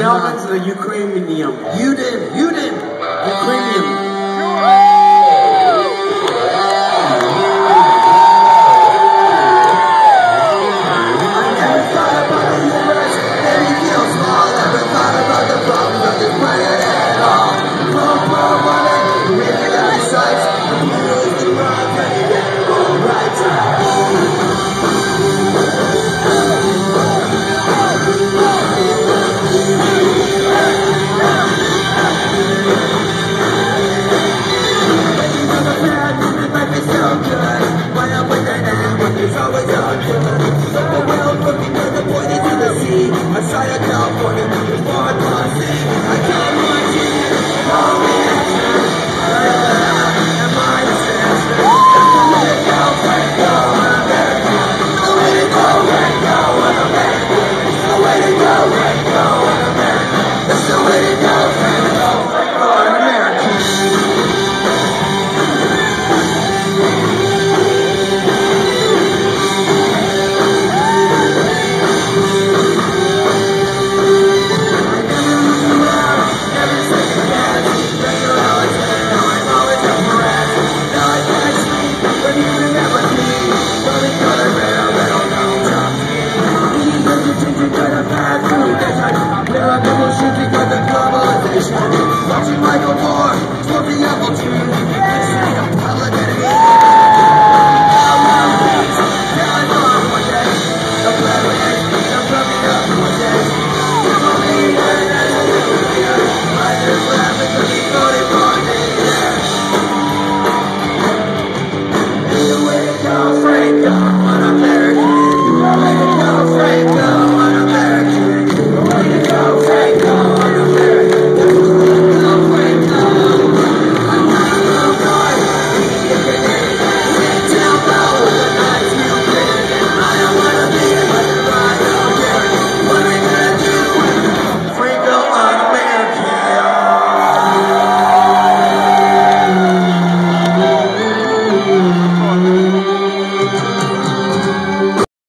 Melvin to the Ukrainian. You did. Ukrainian. Outside of California, looking for a posse. I can't watch it. Oh, and my sister. Let it go, America. The way to go, America. The way to go, America. That's the way to go, America. Watching Michael Moore, for the Apple tree, public enemy. One day, the plan is coming up one day. Right there, what happens to me, voting for me, yeah. The way to go, Franco, an American. The way to go, Franco.